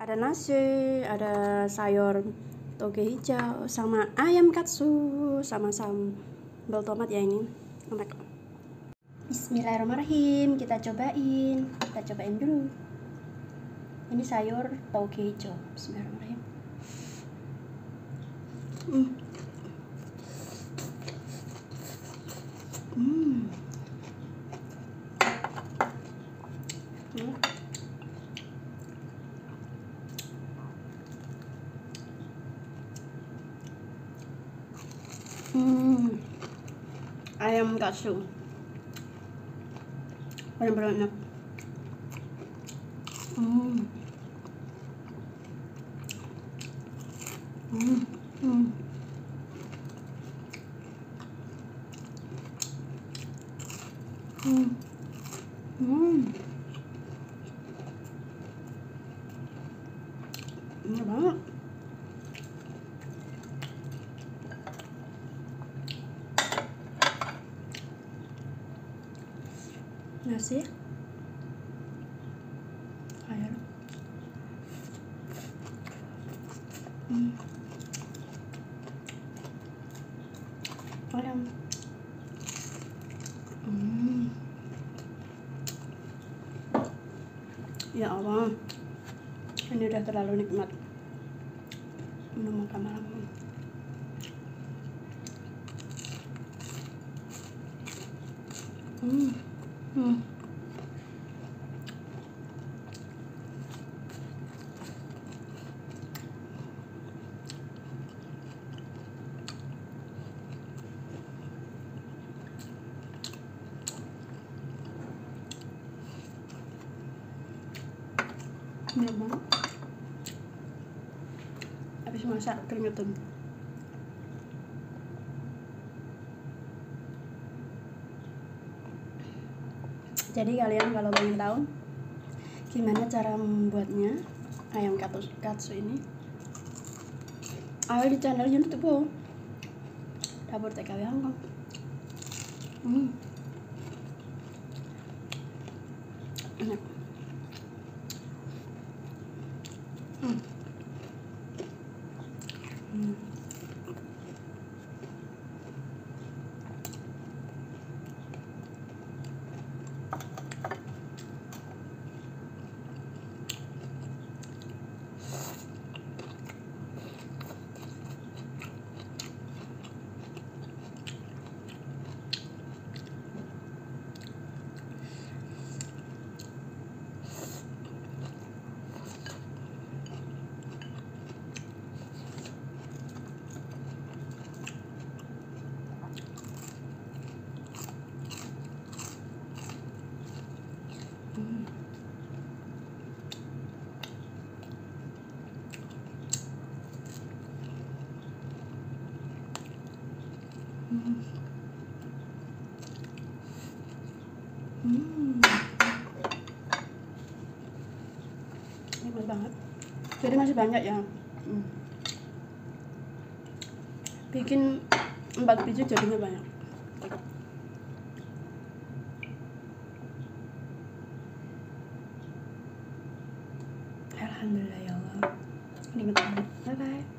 Ada nasi, ada sayur toge hijau, sama ayam katsu, sama sambal tomat ya ini. Enak. Bismillahirrahmanirrahim, kita cobain dulu. Ini sayur toge hijau. Bismillahirrahmanirrahim. Ayam katsu benar-benar enak. Enak banget. Nasi, air, ayam. Ya Allah, ini udah terlalu nikmat minum makan malam. Enak banget. Habis masak keringetan. Jadi kalian kalau pengen tahu gimana cara membuatnya ayam katsu ini, ayo di channel YouTube Dapur TKW Hongkong. Enak. Nikmat banget. Jadi masih banyak ya. Bikin 4 biji jadinya banyak. Alhamdulillah ya Allah. Nikmat banget. Bye bye.